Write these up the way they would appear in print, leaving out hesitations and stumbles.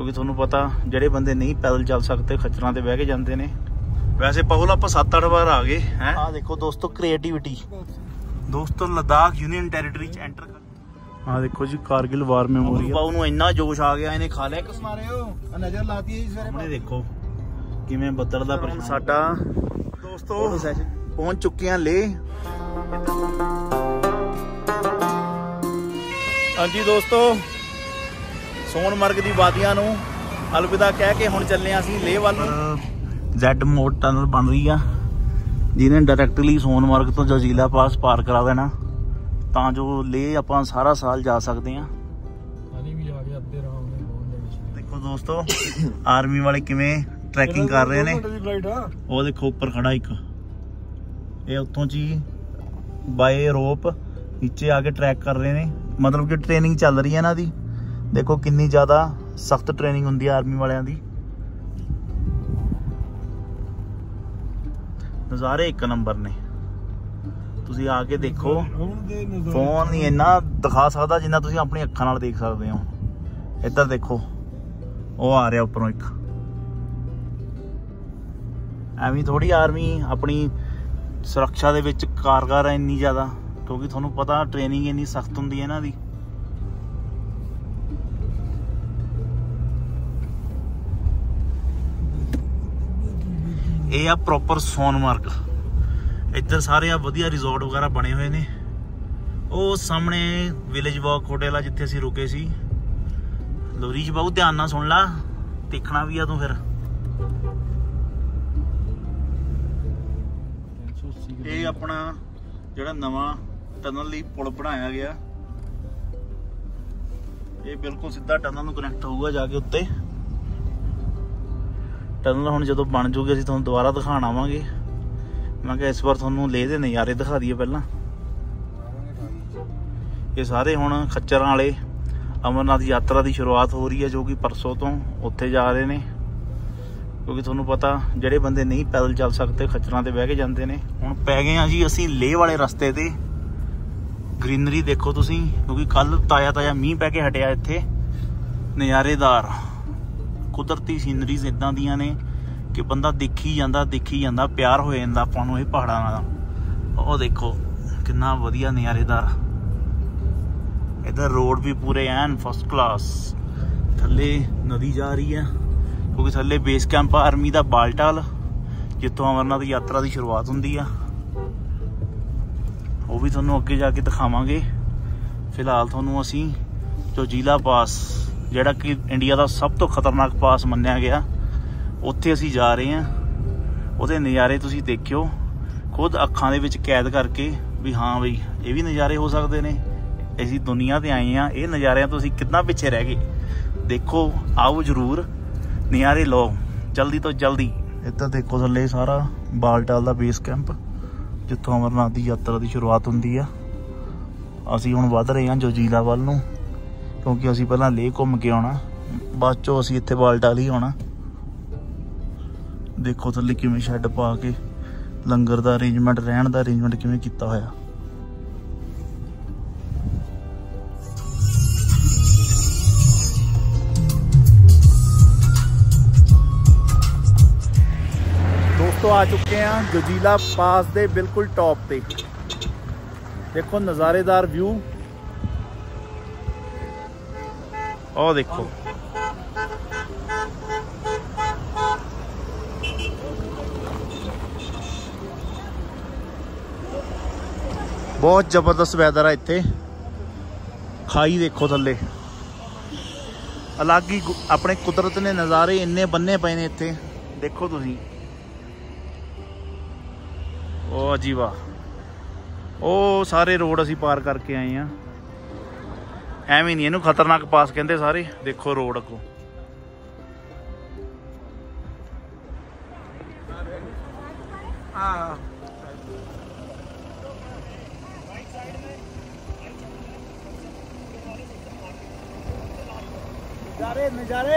क्योंकि थोनों पता ਜਿਹੜੇ ਬੰਦੇ नहीं पैदल चल सकते खच्चरां ते बह के जाते हैं। वैसे पाहुल आप 7-8 बार आ गए हैं। आ देखो दोस्तों क्रिएटिविटी दोस्तों लद्दाख यूनियन टेरिटरी च एंटर कर। आ देखो जी कारगिल वार मेमोरियल। बाऊ नूं इन्ना जोश आ गया इन्हें खा लिया नजर लाती है सवेरे। देखो किवें बदल दा पर साडा दोस्तों पहुंच चुके हैं ले। हाँ जी दोस्तों सोनमर्ग दी वादियां नूं अलविदा कह के हुण चले असीं लेह वल। जैड मोड टनल बन रही है जिन्हें डायरैक्टली सोनमर्ग तो जजीला पास पार करा देना तां जो लेह आपां सारा साल जा सकते हैं। देखो दोस्तों आर्मी वाले किवें ट्रैकिंग कर रहे ने। वो देखो उपर खड़ा एक ये उत्थों जी बाय रोप नीचे आके ट्रैक कर रहे ने। मतलब कि ट्रेनिंग चल रही है ना दी। देखो कितनी ज्यादा सख्त ट्रेनिंग हुंदी है आर्मी वालियां दी। नज़ारे एक नंबर ने तुसी आके देखो। फोन नहीं इन्ना दिखा सकता जिन्ना तुसी अपनी अखां नाल देख सकते हो। इधर देखो वो आ रहा उपरों एक। एवं थोड़ी आर्मी अपनी सुरक्षा दे विच कारगर है इन्नी ज़्यादा क्योंकि थोनों पता ट्रेनिंग इन्नी सख्त हुंदी है इन्हां दी। ये आ प्रॉपर सोनमर्ग। इधर सारे आ वधिया रिजोर्ट वगैरह बने हुए ने। वो सामने विलेज वॉक होटल आ जिथे असीं रुके सी। लोरीज बाबू ध्यान नाल सुन ला देखना भी आ तू फिर। ये अपना जिहड़ा नवां टनल लई पुल बनाया गया ये बिल्कुल सीधा टनल नूं कनैक्ट होऊगा जाके उत्ते। टनल हुण जदों बन जूगी असीं तुहानूं दोबारा दिखाण आवांगे। मैं कहा इस बार तुहानूं लेह दे नज़ारे दिखा दईए पहलां। ये सारे हुण खच्चरां वाले अमरनाथ यात्रा की शुरुआत हो रही है जो कि परसों तो उत्थे जा रहे हैं क्योंकि तुहानूं पता जिहड़े बंदे नहीं पैदल चल सकते खच्चरां ते बह के जाते हैं। हुण पै गए हैं जी असीं लेह वाले रस्ते ते। ग्रीनरी देखो तुसीं क्योंकि कल ताज़ा ताज़ा मींह पै के हटिया इत्थे। नज़ारेदार कुदरती सीनरीज इदां दियां ने कि बंदा देखी जांदा प्यार हो जांदा आपां नूं इह पहाड़ां नाल। ओह देखो कितना वधिया नज़ारेदार। इधर रोड भी पूरे एन फर्स्ट क्लास। थल्ले नदी जा रही है क्योंकि थल्ले बेस कैंप आर्मी का बालटाल जितों अमरनाथ यात्रा की शुरुआत हुंदी आ। वो भी तुहानूं अगे जाके दिखावांगे। फिलहाल तुहानूं असीं जोजीला पास जिहड़ा कि इंडिया का सब तो खतरनाक पास मन्निया गया उत्थे असीं जा रहे हैं। उहदे नज़ारे तुसीं देखियो खुद अखां दे विच कैद करके भी हाँ बई ये भी नज़ारे हो सकते हैं। असीं दुनिया ते आए हैं ये नज़ारियां तो असीं कितना पिछे रह गए। देखो आओ जरूर नज़ारे लो जल्दी तो जल्दी। इधर देखो थल्ले सारा बालटाल का बेस कैंप जिथों अमरनाथ की यात्रा की शुरुआत हुंदी आ। असीं हुण वध रहे हैं जोजीला वल नूं क्योंकि असीं पहलां लेह घूम के आउणा बाद चों असीं इत्थे बालटाल ही आउणा। देखो थल्ले किवें शैड पा के लंगर का अरेंजमेंट रहण का अरेंजमेंट किवें कीता होया। दोस्तों आ चुके हैं जोजीला पास दे बिल्कुल टॉप पे। देखो नज़ारेदार व्यू। और देखो बहुत जबरदस्त वैदर है इत्थे। खाई देखो थल्ले अलग ही अपने कुदरत ने नज़ारे इन्ने बन्ने पे ने इत्थे। देखो तुसीं ओ जी वाह। ओ सारे रोड असीं पार करके आए हैं। एवं नहीं इनू खतरनाक पास कहते सारे। देखो रोड अगों नज़ारे नज़ारे।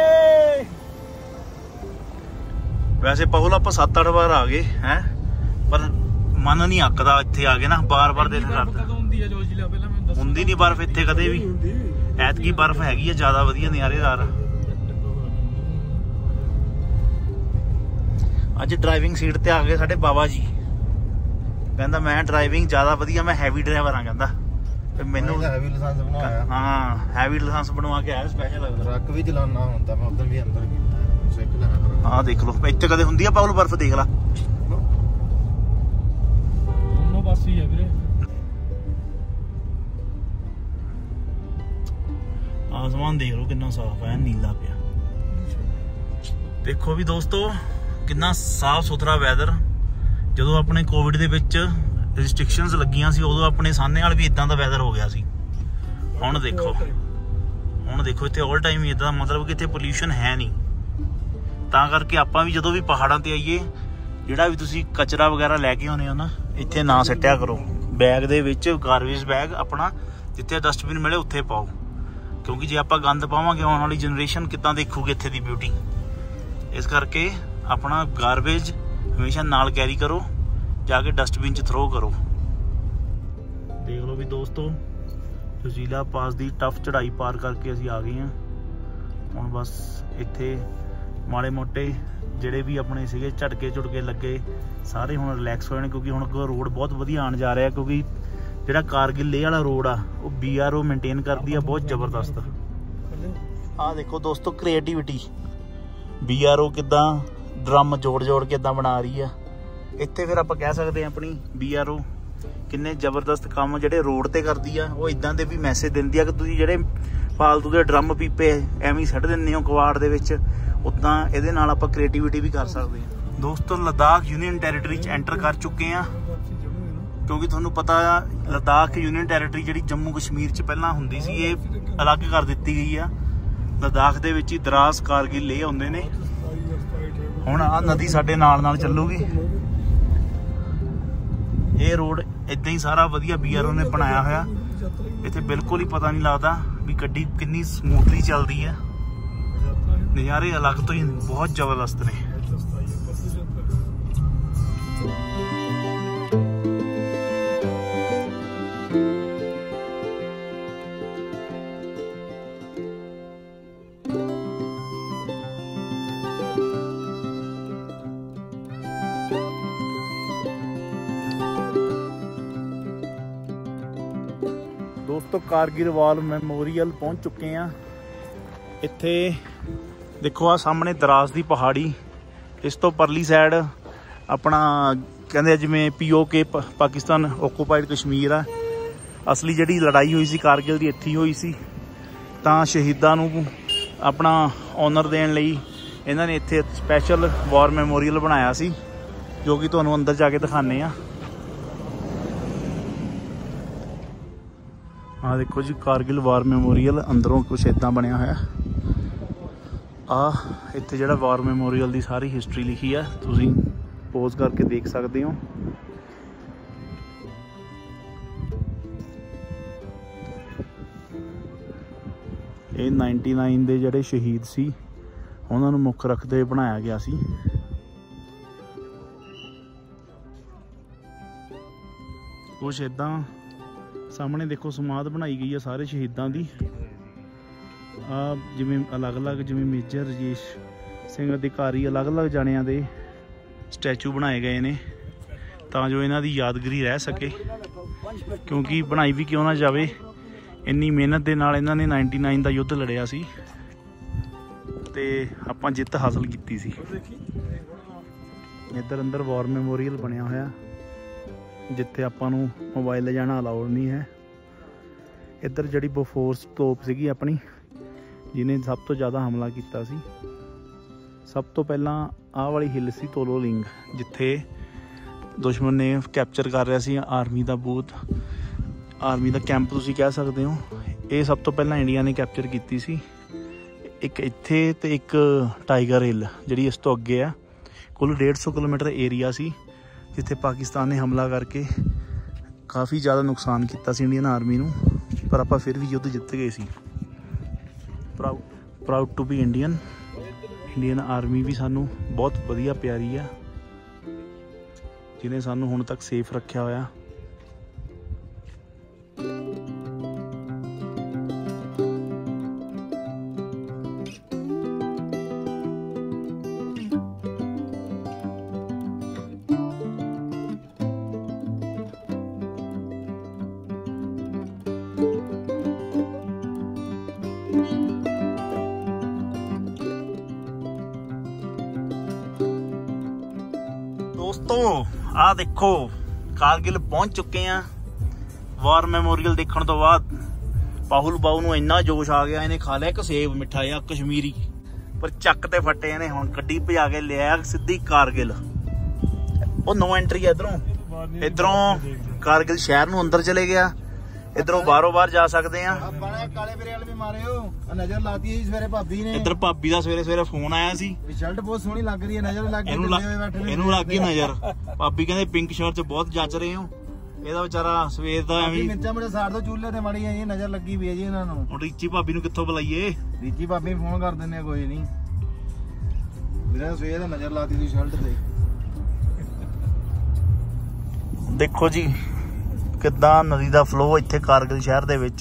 वैसे पाहुल आप 7-8 बार आ गए हैं पर मन नहीं अकदा इत्थे आ गए ना बार बार दिल करदा। हुंदी नहीं बर्फ इत्थे कदे भी। ऐतकी बर्फ हैगी है ज्यादा वधिया नज़ारेदार। ਅੱਜ ਡਰਾਈਵਿੰਗ ਸੀਟ ਤੇ ਆ ਗਏ ਸਾਡੇ ਬਾਬਾ ਜੀ। ਕਹਿੰਦਾ ਮੈਂ ਡਰਾਈਵਿੰਗ ਜ਼ਿਆਦਾ ਵਧੀਆ, ਮੈਂ ਹੈਵੀ ਡਰਾਈਵਰ ਆ। ਕਹਿੰਦਾ ਮੈਨੂੰ ਹੈਵੀ ਲਾਇਸੈਂਸ ਬਣਵਾਇਆ। ਹਾਂ ਹੈਵੀ ਲਾਇਸੈਂਸ ਬਣਵਾ ਕੇ ਆਇਆ ਸਪੈਸ਼ਲ। ਟਰੱਕ ਵੀ ਚਲਾਉਣਾ ਹੁੰਦਾ, ਮੈਂ ਉਦੋਂ ਵੀ ਅੰਦਰ ਕੀਤਾ, ਸਿੱਖ ਲੈਣਾ। ਆਹ ਦੇਖ ਲਓ ਇੱਥੇ ਕਦੇ ਹੁੰਦੀ ਆ ਪਾਉਲ ਬਰਫ਼, ਦੇਖ ਲਾ ਦੋਨੋਂ ਪਾਸੇ ਹੀ ਆ ਵੀਰੇ। ਆਸਮਾਨ ਦੇਖ ਲਓ ਕਿੰਨਾ ਸਾਫ਼ ਹੈ, ਨੀਲਾ ਪਿਆ। ਦੇਖੋ ਵੀ ਦੋਸਤੋ ਕਿੰਨਾ ਸਾਫ਼ ਸੁਥਰਾ ਵੈਦਰ। ਜਦੋਂ ਆਪਣੇ ਕੋਵਿਡ ਦੇ ਵਿੱਚ ਰਿਸਟ੍ਰਿਕਸ਼ਨਸ ਲੱਗੀਆਂ ਸੀ ਉਦੋਂ ਆਪਣੇ ਸਾਹਨੇ ਨਾਲ ਵੀ ਇਦਾਂ ਦਾ ਵੈਦਰ ਹੋ ਗਿਆ ਸੀ। ਹੁਣ ਦੇਖੋ ਇੱਥੇ ਆਲ ਟਾਈਮ ਹੀ ਇਦਾਂ, ਮਤਲਬ ਕਿ ਇੱਥੇ ਪੋਲਿਊਸ਼ਨ ਹੈ ਨਹੀਂ। ਤਾਂ ਕਰਕੇ ਆਪਾਂ ਵੀ ਜਦੋਂ ਵੀ ਪਹਾੜਾਂ ਤੇ ਆਈਏ, ਜਿਹੜਾ ਵੀ ਤੁਸੀਂ ਕਚਰਾ ਵਗੈਰਾ ਲੈ ਕੇ ਆਉਂਦੇ ਹੋ ਨਾ, ਇੱਥੇ ਨਾ ਸਿੱਟਿਆ ਕਰੋ। ਬੈਗ ਦੇ ਵਿੱਚ ਗਾਰਬੇਜ ਬੈਗ ਆਪਣਾ, ਜਿੱਥੇ ਡਸਟਬਿਨ ਮਿਲੇ ਉੱਥੇ ਪਾਓ। ਕਿਉਂਕਿ ਜੇ ਆਪਾਂ ਗੰਦ ਪਾਵਾਂਗੇ ਆਉਣ ਵਾਲੀ ਜਨਰੇਸ਼ਨ ਕਿੱਦਾਂ ਦੇਖੂਗੀ ਇੱਥੇ ਦੀ ਬਿਊਟੀ। ਇਸ ਕਰਕੇ ਆਪਣਾ ਗਾਰਬੇਜ ਹਮੇਸ਼ਾ ਨਾਲ ਕੈਰੀ ਕਰੋ, ਜਾ ਕੇ ਡਸਟਬਿਨ 'ਚ ਥਰੋ ਕਰੋ। ਦੇਖ ਲਓ ਵੀ ਦੋਸਤੋ ਜੋਜੀਲਾ ਪਾਸ ਦੀ ਟਫ ਚੜਾਈ ਪਾਰ ਕਰਕੇ ਅਸੀਂ ਆ ਗਏ ਹਾਂ। ਹੁਣ ਬਸ ਇੱਥੇ ਮਾੜੇ ਮੋਟੇ ਜਿਹੜੇ ਵੀ ਆਪਣੇ ਸੀਗੇ ਝਟਕੇ ਲੱਗੇ, ਸਾਰੇ ਹੁਣ ਰਿਲੈਕਸ ਹੋਏ ਨੇ, ਕਿਉਂਕਿ ਹੁਣ ਰੋਡ ਬਹੁਤ ਵਧੀਆ ਆਉਣ ਜਾ ਰਿਹਾ। ਕਿਉਂਕਿ ਜਿਹੜਾ ਕਾਰਗਿਲ ਲੇਹ ਵਾਲਾ ਰੋਡ ਆ ਉਹ BRO ਮੇਨਟੇਨ ਕਰਦੀ ਆ ਬਹੁਤ ਜ਼ਬਰਦਸਤ। ਆਹ ਦੇਖੋ ਦੋਸਤੋ ਕ੍ਰੀਏਟੀਵਿਟੀ, BRO ਕਿੱਦਾਂ ਡਰਮ ਜੋੜ ਕੇ ਇਦਾਂ ਬਣਾ ਰਹੀ ਆ। ਇੱਥੇ ਫਿਰ ਆਪਾਂ ਕਹਿ ਸਕਦੇ ਹਾਂ ਆਪਣੀ BRO ਕਿੰਨੇ ਜ਼ਬਰਦਸਤ ਕੰਮ ਜਿਹੜੇ ਰੋਡ ਤੇ ਕਰਦੀ ਆ। ਉਹ ਇਦਾਂ ਦੇ ਵੀ ਮੈਸੇਜ ਦਿੰਦੀ ਆ ਕਿ ਤੁਸੀਂ ਜਿਹੜੇ ਫਾਲਤੂ ਦੇ ਡਰਮ ਪੀਪੇ ਐਵੇਂ ਛੱਡ ਦਿੰਦੇ ਹੋ ਕਵਾੜ ਦੇ ਵਿੱਚ, ਉੱਦਾਂ ਇਹਦੇ ਨਾਲ ਆਪਾਂ ਕ੍ਰੀਏਟੀਵਿਟੀ ਵੀ ਕਰ ਸਕਦੇ ਹਾਂ। ਦੋਸਤੋ ਲੱਦਾਖ ਯੂਨੀਅਨ ਟੈਰੀਟਰੀ 'ਚ ਐਂਟਰ ਕਰ ਚੁੱਕੇ ਆ। ਕਿਉਂਕਿ ਤੁਹਾਨੂੰ ਪਤਾ ਆ ਲੱਦਾਖ ਯੂਨੀਅਨ ਟੈਰੀਟਰੀ ਜਿਹੜੀ ਜੰਮੂ ਕਸ਼ਮੀਰ 'ਚ ਪਹਿਲਾਂ ਹੁੰਦੀ ਸੀ, ਇਹ ਅਲੱਗ ਕਰ ਦਿੱਤੀ ਗਈ ਆ। ਲੱਦਾਖ ਦੇ ਵਿੱਚ ਹੀ ਦਰਾਸ ਕਾਰਗਿਲ ਲੇਹ ਆਉਂਦੇ ਨੇ। ਹੁਣ ਆਹ ਨਦੀ ਸਾਡੇ ਨਾਲ ਚੱਲੂਗੀ। ਇਹ ਰੋਡ ਇਦਾਂ ਹੀ ਸਾਰਾ ਵਧੀਆ BRO ਨੇ ਬਣਾਇਆ ਹੋਇਆ। ਇੱਥੇ ਬਿਲਕੁਲ ਹੀ ਪਤਾ ਨਹੀਂ ਲੱਗਦਾ ਵੀ ਗੱਡੀ ਕਿੰਨੀ ਸਮੂਥਲੀ ਚੱਲਦੀ ਹੈ। ਨਜ਼ਾਰੇ ਅਲੱਗ ਤੋਂ ਹੀ ਬਹੁਤ ਜ਼ਬਰਦਸਤ ਨੇ। ਦੋਸਤੋ ਕਾਰਗਿਲ ਵਾਰ ਮੈਮੋਰੀਅਲ ਪਹੁੰਚ ਚੁੱਕੇ ਆ। ਇੱਥੇ ਦੇਖੋ ਆ ਸਾਹਮਣੇ ਦਰਾਸ ਦੀ ਪਹਾੜੀ, ਇਸ ਤੋਂ ਪਰਲੀ ਸਾਈਡ ਆਪਣਾ ਕਹਿੰਦੇ ਜਿਵੇਂ POK ਪਾਕਿਸਤਾਨ ਓਕੂਪਾਈਡ ਕਸ਼ਮੀਰ ਆ। ਅਸਲੀ ਜਿਹੜੀ ਲੜਾਈ ਹੋਈ ਸੀ ਕਾਰਗਿਲ ਦੀ ਇੱਥੇ ਹੀ ਹੋਈ ਸੀ। ਤਾਂ ਸ਼ਹੀਦਾਂ ਨੂੰ ਆਪਣਾ ਔਨਰ ਦੇਣ ਲਈ ਇਹਨਾਂ ਨੇ ਇੱਥੇ ਸਪੈਸ਼ਲ ਵਾਰ ਮੈਮੋਰੀਅਲ ਬਣਾਇਆ ਸੀ, ਜੋ ਕਿ ਤੁਹਾਨੂੰ ਅੰਦਰ ਜਾ ਕੇ ਦਿਖਾਉਂਦੇ ਆ। ਆਹ ਦੇਖੋ ਜੀ ਕਾਰਗਿਲ ਵਾਰ ਮੈਮੋਰੀਅਲ ਅੰਦਰੋਂ ਕੁਛ ਇਦਾਂ ਬਣਿਆ ਹੋਇਆ। ਇੱਥੇ ਜਿਹੜਾ ਵਾਰ ਮੈਮੋਰੀਅਲ ਦੀ ਸਾਰੀ ਹਿਸਟਰੀ ਲਿਖੀ ਆ, ਤੁਸੀਂ ਪੋਜ਼ ਕਰਕੇ ਦੇਖ ਸਕਦੇ ਹੋ। ਇਹ 99 ਦੇ ਜਿਹੜੇ ਸ਼ਹੀਦ ਸੀ ਉਹਨਾਂ ਨੂੰ ਮੁੱਖ ਰੱਖਦੇ ਹੋਏ ਬਣਾਇਆ ਗਿਆ ਸੀ। ਕੁਛ ਇਦਾਂ ਸਾਹਮਣੇ ਦੇਖੋ ਸਮਾਧ ਬਣਾਈ ਗਈ ਆ ਸਾਰੇ ਸ਼ਹੀਦਾਂ ਦੀ। ਜਿਵੇਂ ਅਲੱਗ-ਅਲੱਗ ਜਿਵੇਂ ਮੇਜਰ ਰਜੇਸ਼ ਸਿੰਘ ਅਧਿਕਾਰੀ ਅਲੱਗ-ਅਲੱਗ ਜਾਣਿਆਂ ਦੇ ਸਟੈਚੂ ਬਣਾਏ ਗਏ ਨੇ, ਤਾਂ ਜੋ ਇਹਨਾਂ ਦੀ ਯਾਦਗਾਰੀ ਰਹਿ ਸਕੇ। ਕਿਉਂਕਿ ਬਣਾਈ ਵੀ ਕਿਉਂ ਨਾ ਜਾਵੇ, ਇੰਨੀ ਮਿਹਨਤ ਦੇ ਨਾਲ ਇਹਨਾਂ ਨੇ 99 ਦਾ ਯੁੱਧ ਲੜਿਆ ਸੀ ਤੇ ਆਪਾਂ ਜਿੱਤ ਹਾਸਲ ਕੀਤੀ ਸੀ। ਇੱਧਰ ਅੰਦਰ ਵਾਰ ਮੈਮੋਰੀਅਲ ਬਣਿਆ ਹੋਇਆ, ਜਿੱਥੇ ਆਪਾਂ ਨੂੰ ਮੋਬਾਈਲ ਲੈ ਜਾਣਾ ਅਲਾਉਡ ਨਹੀਂ ਹੈ। ਇੱਧਰ ਜਿਹੜੀ ਬੋਫੋਰਸ ਤੋਪ ਸੀਗੀ ਆਪਣੀ, ਜਿਹਨੇ ਸਭ ਤੋਂ ਜ਼ਿਆਦਾ ਹਮਲਾ ਕੀਤਾ ਸੀ। ਸਭ ਤੋਂ ਪਹਿਲਾਂ ਆਹ ਵਾਲੀ ਹਿੱਲ ਸੀ ਤੋਲੋਲਿੰਗ, ਜਿੱਥੇ ਦੁਸ਼ਮਣ ਨੇ ਕੈਪਚਰ ਕਰ ਰਿਹਾ ਸੀ ਆਰਮੀ ਦਾ ਬੂਥ, ਆਰਮੀ ਦਾ ਕੈਂਪ ਤੁਸੀਂ ਕਹਿ ਸਕਦੇ ਹੋ। ਇਹ ਸਭ ਤੋਂ ਪਹਿਲਾਂ ਇੰਡੀਆ ਨੇ ਕੈਪਚਰ ਕੀਤੀ ਸੀ। ਇੱਕ ਇੱਥੇ ਤੇ ਇੱਕ ਟਾਈਗਰ ਹਿੱਲ ਜਿਹੜੀ ਇਸ ਤੋਂ ਅੱਗੇ ਆ। ਕੁੱਲ 150 ਕਿਲੋਮੀਟਰ ਏਰੀਆ ਸੀ ਜਿੱਥੇ ਪਾਕਿਸਤਾਨ ਨੇ ਹਮਲਾ ਕਰਕੇ ਕਾਫੀ ਜ਼ਿਆਦਾ ਨੁਕਸਾਨ ਕੀਤਾ ਸੀ ਇੰਡੀਅਨ ਆਰਮੀ ਨੂੰ, ਪਰ ਆਪਾਂ ਫਿਰ ਵੀ ਯੁੱਧ ਜਿੱਤ ਗਏ ਸੀ। Proud to be Indian army ਵੀ ਸਾਨੂੰ ਬਹੁਤ ਵਧੀਆ ਪਿਆਰੀ ਆ, ਜਿਹਨੇ ਸਾਨੂੰ ਹੁਣ ਤੱਕ ਸੇਫ ਰੱਖਿਆ ਹੋਇਆ। ਦੋਸਤੋ ਆ ਦੇਖੋ ਕਾਰਗਿਲ ਪਹੁੰਚ ਚੁੱਕੇ ਆ। ਵਾਰ ਮੈਮੋਰੀਅਲ ਦੇਖਣ ਤੋਂ ਬਾਅਦ ਪਾਹੁਲ ਬਾਊ ਨੂੰ ਇੰਨਾ ਜੋਸ਼ ਆ ਗਿਆ, ਇਹਨੇ ਖਾ ਲਿਆ ਇੱਕ ਸੇਬ ਮਿੱਠਾ ਜਿਹਾ ਕਸ਼ਮੀਰੀ, ਪਰ ਚੱਕ ਤੇ ਫੱਟੇ ਇਹਨੇ। ਹੁਣ ਗੱਡੀ ਭਜਾ ਕੇ ਲਿਆ ਸਿੱਧੀ ਕਾਰਗਿਲ। ਉਹ ਨੋ ਐਂਟਰੀ ਆ ਇਧਰੋਂ ਕਾਰਗਿਲ ਸ਼ਹਿਰ ਨੂੰ ਅੰਦਰ ਚਲੇ ਗਿਆ, ਇਧਰੋਂ ਬਾਹਰੋਂ ਬਾਹਰ ਜਾ ਸਕਦੇ ਆ। ਕਾਲੇ ਵੀਰੇ ਵਾਲ ਵੀ ਮਾਰਿਓ, ਨਜ਼ਰ ਲਾਤੀ ਹੈ ਸਵੇਰੇ ਭਾਬੀ ਨੇ। ਇੱਧਰ ਭਾਬੀ ਦਾ ਸਵੇਰੇ ਫੋਨ ਆਇਆ ਸੀ, ਸ਼ਰਟ ਬਹੁਤ ਸੋਹਣੀ ਲੱਗ ਰਹੀ ਹੈ, ਨਜ਼ਰ ਲੱਗ ਗਈ। ਇਹਨੂੰ ਲੱਗ ਗਈ ਨਜ਼ਰ। ਭਾਬੀ ਕਹਿੰਦੇ ਪਿੰਕ ਸ਼ਰਟ 'ਚ ਬਹੁਤ ਜੱਚ ਰਹੇ ਹੋ। ਇਹਦਾ ਵਿਚਾਰਾ ਸਵੇਰ ਦਾ ਐਵੇਂ ਮਿਰਚਾਂ ਮੇਰੇ ਸਾੜ ਦੋ ਚੂਲੇ ਤੇ ਮਾੜੀ ਆਈ, ਨਜ਼ਰ ਲੱਗੀ ਵੀ ਹੈ ਜੀ ਇਹਨਾਂ ਨੂੰ। ਹੁਣ ਰੀਚੀ ਭਾਬੀ ਨੂੰ ਕਿੱਥੋਂ ਬੁਲਾਈਏ? ਰੀਚੀ ਭਾਬੀ ਨੂੰ ਫੋਨ ਕਰ ਦਿੰਦੇ, ਕੋਈ ਨਹੀਂ। ਵੀਰੇ ਸਵੇਰ ਦਾ ਨਜ਼ਰ ਲਾਤੀ ਸੀ ਸ਼ਰਟ ਤੇ। ਦੇਖੋ ਜੀ ਕਿੱਦਾਂ ਨਦੀ ਦਾ ਫਲੋ ਇੱਥੇ ਕਾਰਗਿਲ ਸ਼ਹਿਰ ਦੇ ਵਿੱਚ।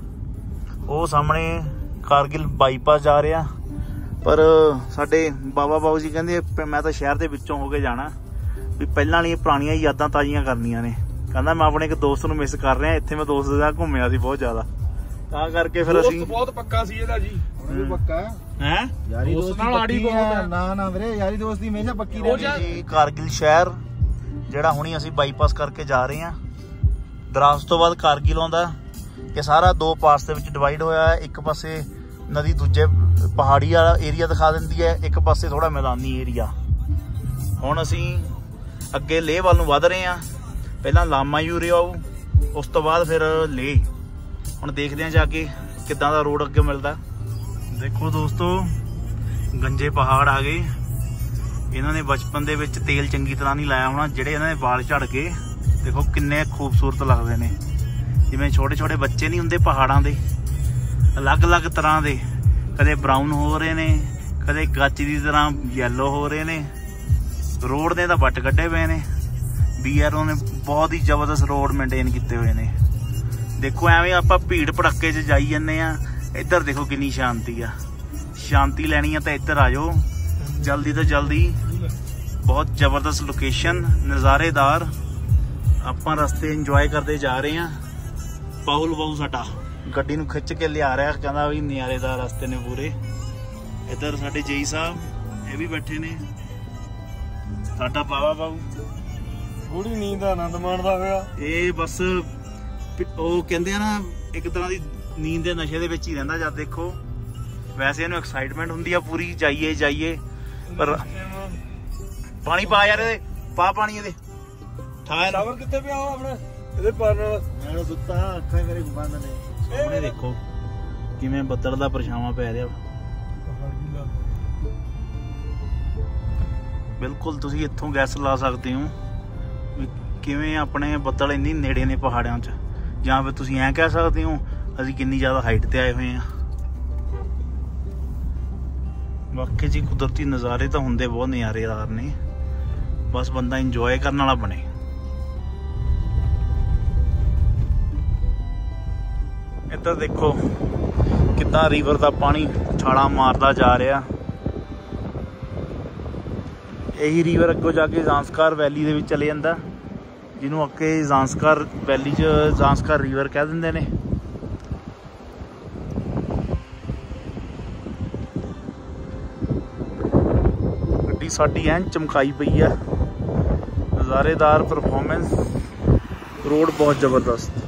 ਉਹ ਸਾਹਮਣੇ ਕਾਰਗਿਲ ਬਾਈਪਾਸ ਜਾ ਰਿਹਾ, ਪਰ ਸਾਡੇ ਬਾਬਾ ਬਾਊ ਜੀ ਕਹਿੰਦੇ ਮੈਂ ਤਾਂ ਸ਼ਹਿਰ ਦੇ ਵਿੱਚੋਂ ਹੋ ਕੇ ਜਾਣਾ, ਵੀ ਪਹਿਲਾਂ ਵਾਲੀਆਂ ਪੁਰਾਣੀਆਂ ਯਾਦਾਂ ਤਾਜ਼ੀਆਂ ਕਰਨੀਆਂ ਨੇ। ਕਹਿੰਦਾ ਮੈਂ ਆਪਣੇ ਇੱਕ ਦੋਸਤ ਨੂੰ ਮਿਸ ਕਰ ਰਿਹਾ, ਇੱਥੇ ਮੈਂ ਦੋਸਤ ਦਾ ਘੁੰਮਿਆ ਸੀ ਬਹੁਤ ਜ਼ਿਆਦਾ, ਤਾਂ ਕਰਕੇ ਫਿਰ ਅਸੀਂ ਬਹੁਤ ਪੱਕਾ ਸੀ ਇਹਦਾ ਜੀ। ਹੁਣ ਵੀ ਪੱਕਾ ਹੈ ਯਾਰੀ ਦੋਸਤੀ ਨਾਲ ਆੜੀ ਬਹੁਤ। ਨਾ ਵੀਰੇ ਯਾਰੀ ਦੋਸਤੀ ਹਮੇਸ਼ਾ ਪੱਕੀ ਰਹੀ। ਕਾਰਗਿਲ ਸ਼ਹਿਰ ਜਿਹੜਾ ਹੁਣੀ ਅਸੀਂ ਬਾਈਪਾਸ ਕਰਕੇ ਜਾ ਰਹੇ ਹਾਂ, ਦਰਾਸ ਤੋਂ ਬਾਅਦ ਕਾਰਗਿਲ ਆਉਂਦਾ। ਇਹ ਸਾਰਾ ਦੋ ਪਾਰਟਸ ਦੇ ਵਿੱਚ ਡਿਵਾਈਡ ਹੋਇਆ ਹੈ। ਇੱਕ ਪਾਸੇ ਨਦੀ ਦੂਜੇ ਪਹਾੜੀ ਵਾਲਾ ਏਰੀਆ ਦਿਖਾ ਦਿੰਦੀ ਹੈ, ਇੱਕ ਪਾਸੇ ਥੋੜਾ ਮੈਦਾਨੀ ਏਰੀਆ। ਹੁਣ ਅਸੀਂ ਅੱਗੇ ਲੇਹ ਵੱਲ ਨੂੰ ਵੱਧ ਰਹੇ ਹਾਂ। ਪਹਿਲਾਂ ਲਾਮਾ ਯੂਰੇ ਆਊ, ਉਸ ਤੋਂ ਬਾਅਦ ਫਿਰ ਲੇਹ। ਹੁਣ ਦੇਖਦੇ ਹਾਂ ਜਾ ਕੇ ਕਿੱਦਾਂ ਦਾ ਰੋਡ ਅੱਗੇ ਮਿਲਦਾ। ਦੇਖੋ ਦੋਸਤੋ ਗੰਜੇ ਪਹਾੜ ਆ ਗਏ। ਇਹਨਾਂ ਨੇ ਬਚਪਨ ਦੇ ਵਿੱਚ ਤੇਲ ਚੰਗੀ ਤਰ੍ਹਾਂ ਨਹੀਂ ਲਾਇਆ ਹੋਣਾ, ਜਿਹੜੇ ਇਹਨਾਂ ਦੇ ਵਾਲ ਝੜ ਗਏ। ਦੇਖੋ ਕਿੰਨੇ ਖੂਬਸੂਰਤ ਲੱਗਦੇ ਨੇ, ਜਿਵੇਂ ਛੋਟੇ ਛੋਟੇ ਬੱਚੇ ਨਹੀਂ ਹੁੰਦੇ ਪਹਾੜਾਂ ਦੇ, ਅਲੱਗ-ਅਲੱਗ ਤਰ੍ਹਾਂ ਦੇ। ਕਦੇ ਬਰਾਊਨ ਹੋ ਰਹੇ ਨੇ, ਕਦੇ ਗੱਚ ਦੀ ਤਰ੍ਹਾਂ ਯੈਲੋ ਹੋ ਰਹੇ ਨੇ। ਰੋਡ ਦੇ ਤਾਂ ਵੱਟ ਕੱਢੇ ਪਏ ਨੇ। BRO ਨੇ ਬਹੁਤ ਹੀ ਜ਼ਬਰਦਸਤ ਰੋਡ ਮੇਨਟੇਨ ਕੀਤੇ ਹੋਏ ਨੇ। ਦੇਖੋ ਐਵੇਂ ਆਪਾਂ ਭੀੜ ਭੜੱਕੇ 'ਚ ਜਾਈ ਜਾਂਦੇ ਆ, ਇੱਧਰ ਦੇਖੋ ਕਿੰਨੀ ਸ਼ਾਂਤੀ ਆ। ਸ਼ਾਂਤੀ ਲੈਣੀ ਆ ਤਾਂ ਇੱਧਰ ਆ ਜਾਓ ਜਲਦੀ ਤੋਂ ਜਲਦੀ। ਬਹੁਤ ਜ਼ਬਰਦਸਤ ਲੋਕੇਸ਼ਨ, ਨਜ਼ਾਰੇਦਾਰ। ਆਪਾਂ ਰਸਤੇ ਇੰਜੋਏ ਕਰਦੇ ਜਾ ਰਹੇ ਆ। ਪਾਹੁਲ ਬਾਊ ਸਾਡਾ ਗੱਡੀ ਨੂੰ ਖਿੱਚ ਕੇ ਲਿਆ ਰਿਹਾ, ਕਹਿੰਦਾ ਵੀ ਨਜ਼ਾਰੇਦਾਰ ਰਸਤੇ ਨੇ ਪੂਰੇ। ਇੱਧਰ ਸਾਡੇ ਜੇਈ ਸਾਹਿਬ ਇਹ ਵੀ ਬੈਠੇ ਨੇ, ਸਾਡਾ ਬਾਬਾ ਬਾਊ ਥੋੜੀ ਨੀਂਦ ਦਾ ਆਨੰਦ ਮਾਣਦਾ ਹੋਇਆ। ਇਹ ਬਸ ਉਹ ਕਹਿੰਦੇ ਆ ਨਾ, ਇੱਕ ਤਰ੍ਹਾਂ ਦੀ ਨੀਂਦ ਦੇ ਨਸ਼ੇ ਦੇ ਵਿੱਚ ਹੀ ਰਹਿੰਦਾ। ਜਦ ਦੇਖੋ ਵੈਸੇ ਇਹਨੂੰ ਐਕਸਾਈਟਮੈਂਟ ਹੁੰਦੀ ਆ ਪੂਰੀ, ਜਾਈਏ। ਪਰ ਪਾਣੀ ਪਾ ਯਾਰ, ਇਹਦੇ ਪਾ ਪਾਣੀ ਇਹਦੇ। ਟਾਵਰ ਕਿੱਥੇ ਪਿਆ ਆਪਣੇ ਇਹਦੇ ਪਰ ਨਾਲ? ਮੈਂ ਸੁੱਤਾ, ਅੱਖਾਂ ਮੇਰੇ ਬੰਦ ਨੇ। ਸਾਹਮਣੇ ਦੇਖੋ ਕਿਵੇਂ ਬੱਦਲ ਦਾ ਪਰਛਾਵਾਂ ਪੈ ਰਿਹਾ। ਬਿਲਕੁਲ ਤੁਸੀਂ ਇੱਥੋਂ ਗੈਸ ਲਾ ਸਕਦੇ ਹੋ ਵੀ ਕਿਵੇਂ ਆਪਣੇ ਬੱਦਲ ਇੰਨੀ ਨੇੜੇ ਨੇ ਪਹਾੜਾਂ 'ਚ, ਜਾਂ ਫਿਰ ਤੁਸੀਂ ਐਂ ਕਹਿ ਸਕਦੇ ਹੋ ਅਸੀਂ ਕਿੰਨੀ ਜ਼ਿਆਦਾ ਹਾਈਟ ਤੇ ਆਏ ਹੋਏ ਹਾਂ। ਵਾਕਈ ਜੀ ਕੁਦਰਤੀ ਨਜ਼ਾਰੇ ਤਾਂ ਹੁੰਦੇ ਬਹੁਤ ਨਜ਼ਾਰੇਦਾਰ ਨੇ, ਬਸ ਬੰਦਾ ਇੰਜੋਏ ਕਰਨ ਵਾਲਾ ਬਣੇ। ਇੱਧਰ ਦੇਖੋ ਕਿੱਦਾਂ ਰਿਵਰ ਦਾ ਪਾਣੀ ਛਾਲਾਂ ਮਾਰਦਾ ਜਾ ਰਿਹਾ। ਇਹੀ ਰਿਵਰ ਅੱਗੋਂ ਜਾ ਕੇ ਜ਼ਾਂਸਕਾਰ ਵੈਲੀ ਦੇ ਵਿੱਚ ਚਲੇ ਜਾਂਦਾ, ਜਿਹਨੂੰ ਅੱਗੇ ਜ਼ਾਂਸਕਾਰ ਵੈਲੀ 'ਚ ਜ਼ਾਂਸਕਾਰ ਰਿਵਰ ਕਹਿ ਦਿੰਦੇ ਨੇ। ਗੱਡੀ ਸਾਡੀ ਐਨ ਚਮਕਾਈ ਪਈ ਆ, ਨਜ਼ਾਰੇਦਾਰ ਪਰਫਾਰਮੈਂਸ, ਰੋਡ ਬਹੁਤ ਜ਼ਬਰਦਸਤ।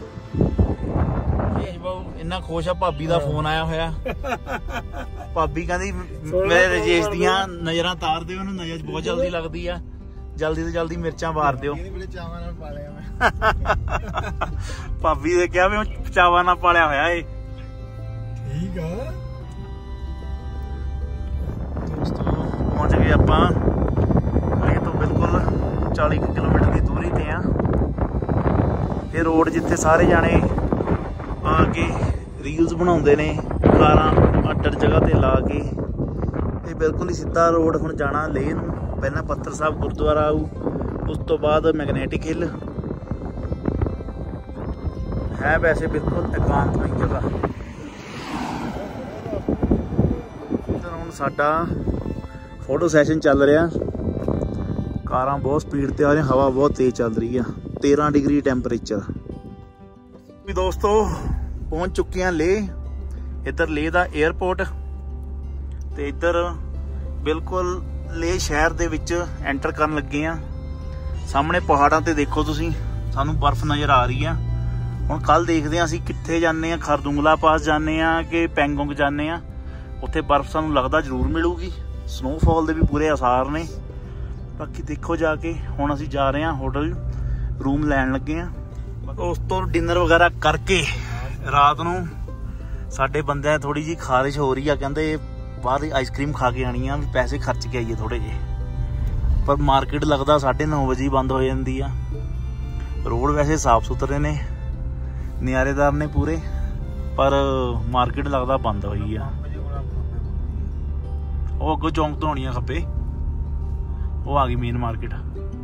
ਇੰਨਾ ਖੁਸ਼ ਆ, ਭਾਬੀ ਦਾ ਫੋਨ ਆਇਆ ਹੋਇਆ। ਭਾਬੀ ਕਹਿੰਦੀ ਮੇਰੇ ਰਜੇਸ਼ ਦੀਆਂ ਨਜ਼ਰਾਂ ਤਾਰ ਦਿਓ, ਉਹਨੂੰ ਨਜ਼ਰ ਬਹੁਤ ਜਲਦੀ ਲੱਗਦੀ ਆ, ਜਲਦੀ ਤੋਂ ਜਲਦੀ ਮਿਰਚਾਂ ਮਾਰ ਦਿਓ। ਚਾਵਾਂ ਨਾਲ ਪਾਲਿਆ ਮੈਂ। ਭਾਬੀ ਨੇ ਕਿਹਾ ਵੀ ਚਾਵਾਂ ਨਾਲ ਪਾਲਿਆ ਹੋਇਆ ਏ। ਠੀਕ ਆ ਦੋਸਤੋ ਪਹੁੰਚ ਗਏ ਆਪਾਂ ਇਹ ਤੋਂ ਬਿਲਕੁਲ 40 ਕਿਲੋਮੀਟਰ ਦੀ ਦੂਰੀ ਤੇ ਆ। ਇਹ ਰੋਡ ਜਿੱਥੇ ਸਾਰੇ ਜਾਣੇ ਆ ਕੇ ਰੀਲਸ ਬਣਾਉਂਦੇ ਨੇ, ਕਾਰਾਂ ਅੱਡ ਜਗ੍ਹਾ ਤੇ ਲਾ ਕੇ। ਇਹ ਬਿਲਕੁਲ ਹੀ ਸਿੱਧਾ ਰੋਡ ਹੁਣ ਜਾਣਾ ਲੇਹ ਨੂੰ। ਪਹਿਲਾਂ ਪੱਥਰ ਸਾਹਿਬ ਗੁਰਦੁਆਰਾ ਆਊ, ਉਸ ਤੋਂ ਬਾਅਦ ਮੈਗਨੈਟਿਕ ਹਿੱਲ ਹੈ। ਵੈਸੇ ਬਿਲਕੁਲ ਇਕਾਂਤਮਈ ਜਗ੍ਹਾ। ਇੱਧਰ ਹੁਣ ਸਾਡਾ ਫੋਟੋ ਸੈਸ਼ਨ ਚੱਲ ਰਿਹਾ। ਕਾਰਾਂ ਬਹੁਤ ਸਪੀਡ ਤੇ ਆ ਰਹੀਆਂ, ਹਵਾ ਬਹੁਤ ਤੇਜ਼ ਚੱਲ ਰਹੀ ਆ, 13 ਡਿਗਰੀ ਟੈਂਪਰੇਚਰ। ਵੀ ਦੋਸਤੋ ਪਹੁੰਚ ਚੁੱਕੇ ਹਾਂ ਲੇਹ। ਇੱਧਰ ਲੇਹ ਦਾ 에ਅਰਪੋਰਟ ਤੇ ਇੱਧਰ ਬਿਲਕੁਲ ਲੇਹ ਸ਼ਹਿਰ ਦੇ ਵਿੱਚ ਐਂਟਰ ਕਰਨ ਲੱਗੇ ਆ। ਸਾਹਮਣੇ ਪਹਾੜਾਂ ਤੇ ਦੇਖੋ ਤੁਸੀਂ, ਸਾਨੂੰ ਬਰਫ਼ ਨਜ਼ਰ ਆ ਰਹੀ ਆ। ਹੁਣ ਕੱਲ ਦੇਖਦੇ ਹਾਂ ਅਸੀਂ ਕਿੱਥੇ ਜਾਂਦੇ ਆ, ਖਰਦੁੰਗਲਾ ਪਾਸ ਜਾਂਦੇ ਆ ਕਿ ਪੈਂਗੋਂਗ ਜਾਂਦੇ ਆ। ਉੱਥੇ ਬਰਫ਼ ਸਾਨੂੰ ਲੱਗਦਾ ਜ਼ਰੂਰ ਮਿਲੂਗੀ, ਸਨੋਫਾਲ ਦੇ ਵੀ ਪੂਰੇ ਆਸਾਰ ਨੇ। ਬਾਕੀ ਦੇਖੋ ਜਾ ਕੇ। ਹੁਣ ਅਸੀਂ ਜਾ ਰਹੇ ਹਾਂ ਹੋਟਲ, ਰੂਮ ਲੈਣ ਲੱਗੇ ਆ। ਉਸ ਤੋਂ ਡਿਨਰ ਵਗੈਰਾ ਕਰਕੇ ਰਾਤ ਨੂੰ ਸਾਡੇ ਬੰਦਿਆਂ ਥੋੜੀ ਜਿਹੀ ਖਾਰਿਸ਼ ਹੋ ਰਹੀ ਆ, ਕਹਿੰਦੇ ਬਾਹਰ ਆਈਸਕ੍ਰੀਮ ਖਾ ਕੇ ਆਣੀ ਆ, ਵੀ ਪੈਸੇ ਖਰਚ ਕੇ ਆਈਏ ਥੋੜੇ ਜਿਹੇ। ਪਰ ਮਾਰਕੀਟ ਲੱਗਦਾ 9:30 ਵਜੇ ਬੰਦ ਹੋ ਜਾਂਦੀ ਆ। ਰੋਡ ਵੈਸੇ ਸਾਫ ਸੁਥਰੇ ਨੇ, ਨਿਆਰੇਦਾਰ ਨੇ ਪੂਰੇ, ਪਰ ਮਾਰਕੀਟ ਲੱਗਦਾ ਬੰਦ ਹੋਈ ਆ। ਉਹ ਅੱਗੋਂ ਚੌਂਕ ਤੋਂ ਆਉਣੀ ਆ ਖੱਬੇ, ਉਹ ਆ ਗਈ ਮੇਨ ਮਾਰਕੀਟ।